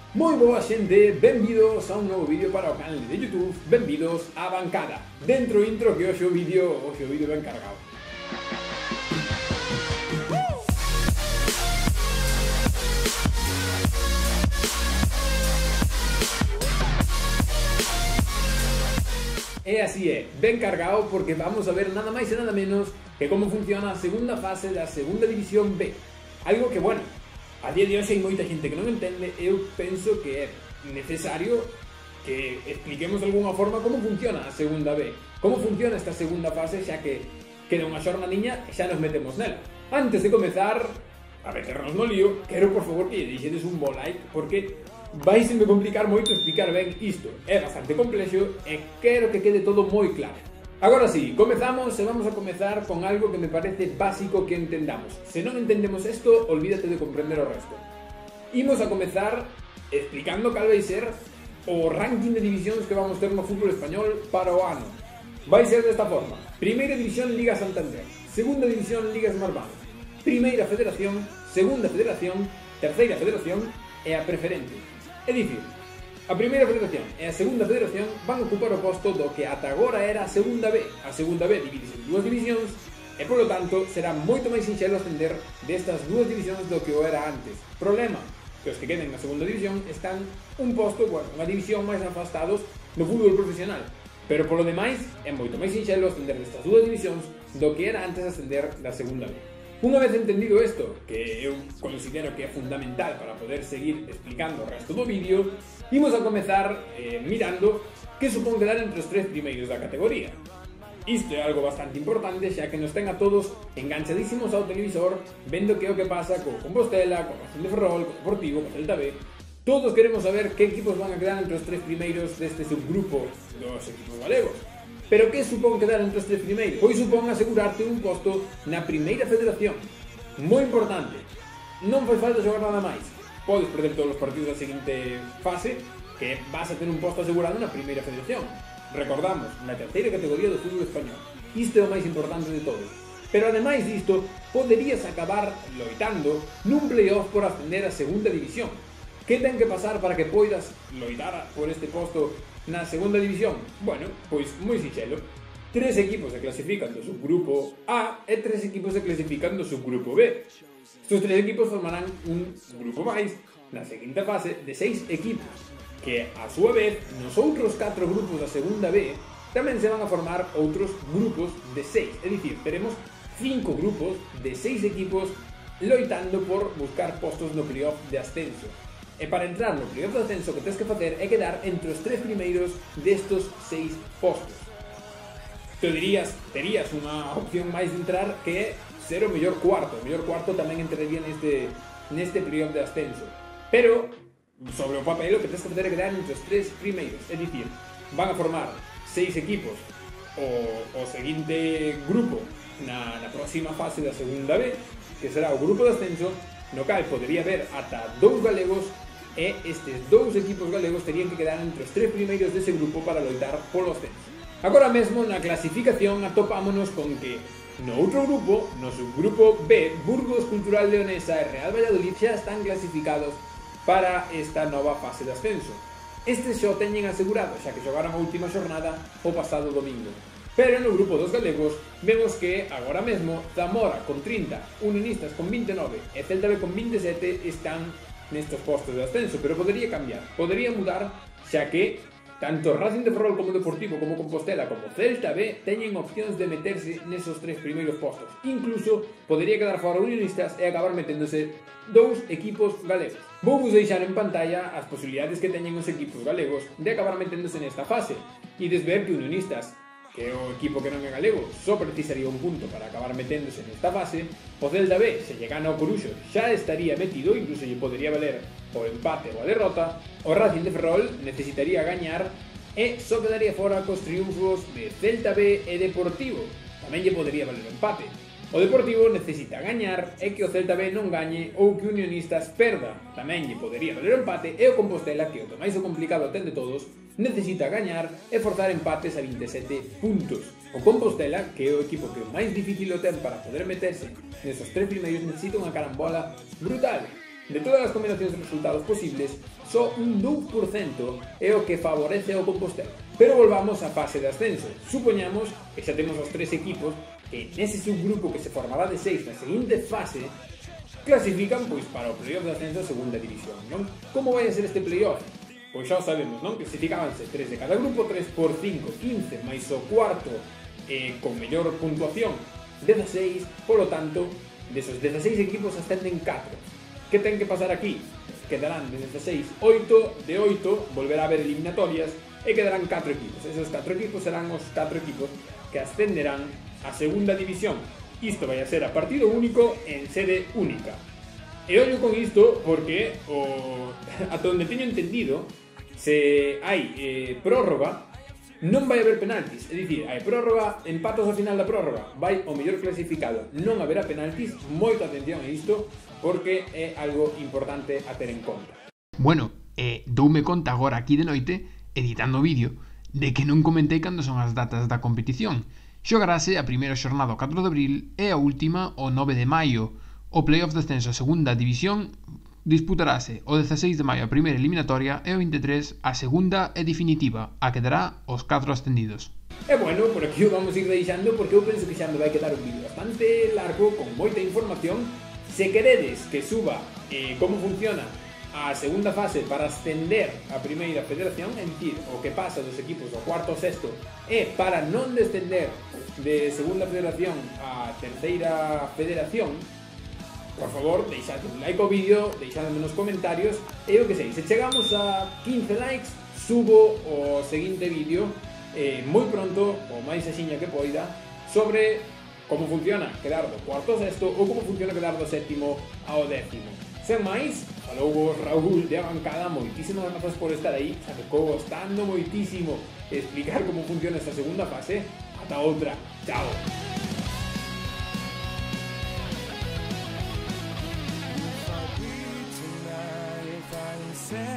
Moi boa xente, benvidos a un novo vídeo para o canal de YouTube, benvidos á bancada. Dentro intro que hoxe o vídeo ben cargado. E así é, ben cargado porque vamos a ver nada máis e nada menos que como funciona a segunda fase da segunda división B. Algo que, bueno, a día de hoxe hai moita xente que non entende. Eu penso que é necesario que expliquemos de alguna forma como funciona a segunda B, como funciona esta segunda fase, xa que queda unha xornadiña e xa nos metemos nela. Antes de comezar a meternos no lío, quero por favor que lle deixedes un bo like, porque vais me complicar moito explicar ben isto. É bastante complexo e quero que quede todo moi claro. Agora sí, comezamos e vamos a comezar con algo que me parece básico que entendamos. Se non entendemos isto, olvídate de comprender o resto. Imos a comezar explicando cal vai ser o ranking de divisións que vamos ter no fútbol español para o ano. Vai ser desta forma: Primeira división Liga Santander, Segunda división Liga Smartbank, Primeira Federación, Segunda Federación, Terceira Federación e a Preferente. É dicir, a Primeira Federación e a Segunda Federación van ocupar o posto do que ata agora era a Segunda B. A Segunda B dividise en dúas divisións e, polo tanto, será moito máis sinxelo ascender destas dúas divisións do que o era antes. Problema: que os que queden na Segunda División están un posto, bueno, unha división máis afastados do fútbol profesional. Pero, polo demais, é moito máis sinxelo ascender destas dúas divisións do que era antes ascender da Segunda B. Unha vez entendido isto, que eu considero que é fundamental para poder seguir explicando o resto do vídeo, imos a comezar mirando que supón quedar entre os tres primeiros da categoría. Isto é algo bastante importante, xa que nos ten a todos enganchadísimos ao televisor, vendo que é o que pasa co Compostela, co Racing de Ferrol, co Deportivo, co Celta B. Todos queremos saber que equipos van a quedar entre os tres primeiros deste subgrupo dos equipos galegos. Pero que supón quedar entre os tres primeiros? Pois supón asegurarte un posto na Primeira Federación. Moi importante, non fai falta xogar nada máis. Podes perder todos os partidos da seguinte fase, que vas a ter un posto asegurado na Primeira Federación. Recordamos, na terceira categoría do fútbol español. Isto é o máis importante de todo. Pero ademais disto, poderías acabar loitando nun playoff por ascender a Segunda División. Que ten que pasar para que poidas loitar por este posto na Segunda División? Bueno, pois moi sinxelo. 3 equipos se clasifican do subgrupo A e 3 equipos se clasifican do subgrupo B. Estos 3 equipos formarán un grupo máis na seguinte fase de 6 equipos, que a súa vez nos outros 4 grupos da Segunda B tamén se van a formar outros grupos de 6, é dicir, teremos 5 grupos de 6 equipos loitando por buscar postos no playoff de ascenso. E para entrar no playoff de ascenso, o que tens que facer é quedar entre os 3 primeiros destos 6 postos. Te dirías, terías unha opción máis de entrar que é ser o mellor cuarto. O mellor cuarto tamén entraría neste playoff de ascenso. Pero, sobre o papel, o que tens que facer é quedar entre os 3 primeiros. É dicir, van a formar 6 equipos o seguinte grupo na próxima fase da Segunda B, que será o grupo de ascenso, no cal podería haber ata 2 galegos, e estes 2 equipos galegos terían que quedar entre os 3 primeiros dese grupo para loitar polo ascenso. Agora mesmo na clasificación atopámonos con que no outro grupo, no subgrupo B, Burgos, Cultural Leonesa e Real Valladolid xa están clasificados para esta nova fase de ascenso. Estes xo teñen asegurado, xa que xogaron a última xornada o pasado domingo. Pero no grupo dos galegos vemos que agora mesmo Zamora con 30, Unionistas con 29 e Celta B con 27 están nestos postos de ascenso, pero podería cambiar, podería mudar, xa que tanto Racing de Ferrol como Deportivo, como Compostela, como Celta B teñen opcións de meterse nesos 3 primeiros postos. Incluso podería quedar fora Unionistas e acabar meténdose 2 equipos galegos. Vou vos deixar en pantalla as posibilidades que teñen os equipos galegos de acabar meténdose nesta fase. Ides ver que Unionistas, que é o equipo que non é galego, só precisaría un punto para acabar meténdose nesta fase. O Celta B, se lle gana o Coruxo, xa estaría metido, incluso lle podería valer o empate ou a derrota. O Racing de Ferrol necesitaría gañar e só quedaría fora cos triunfos de Celta B e Deportivo. Tamén lle podería valer o empate. O Deportivo necesita gañar e que o Celta B non gañe ou que Unionistas perda. Tamén lle podería valer o empate, e o Compostela, que o que máis o complicado ten de todos, necesita gañar e forzar empates a 27 puntos. O Compostela, que é o equipo que máis difícil o ten para poder meterse nesos 3 primeiros, necesita unha carambola brutal. De todas as combinacións de resultados posibles, só un 2% é o que favorece ao Compostela. Pero volvamos á fase de ascenso. Supoñamos que xa temos os 3 equipos que nese subgrupo que se formará de 6 na seguinte fase clasifican pois para o playoff de ascenso a segunda división, non? Como vai a ser este playoff? Pois xa o sabemos, non? Clasificábanse 3 de cada grupo, 3 por 5, 15, máis o cuarto con mellor puntuación, 16, polo tanto, desos 16 equipos ascenden 4. Que ten que pasar aquí? Quedarán de 16, 8, de 8 volverá a haber eliminatorias e quedarán 4 equipos. Esos 4 equipos serán os 4 equipos que ascenderán a segunda división. Isto vai a ser a partido único en sede única. E ollo con isto porque ata onde teño entendido, se hai prórroga, non vai haber penaltis. É dicir, hai prórroga, empatos ao final da prórroga, vai o mellor clasificado, non haberá penaltis. Moita atención a isto porque é algo importante a ter en conta. Bueno, doume conta agora aquí de noite, editando o vídeo, de que non comentei cando son as datas da competición. Xogarase a primeira xornada o 4 de abril e a última o 9 de maio. O playoff de ascenso a segunda división disputarase o 16 de maio a primeira eliminatoria e o 23 a segunda e definitiva, a que dará os 4 ascendidos. E bueno, por aquí o vamos a ir deixando porque eu penso que xa me vai quedar un vídeo bastante largo, con moita información. Se queredes que suba como funciona a segunda fase para ascender a primeira federación, é dicir, o que pasa dos equipos do cuarto ao sexto, e para non descender de segunda federación a terceira federación, por favor, deixade un like ao vídeo, deixadme nos comentarios, e eu que sei, se chegamos a 15 likes, subo o seguinte vídeo moi pronto, o máis axiña que poida, sobre como funciona quedar do cuarto ao sexto ou como funciona quedar do sétimo ao décimo. Sen máis, falou vos Raúl de a bancada, moitísimas grazas por estar aí, xa ficou gostando moitísimo explicar como funciona esta segunda fase. Ata outra, chao! Say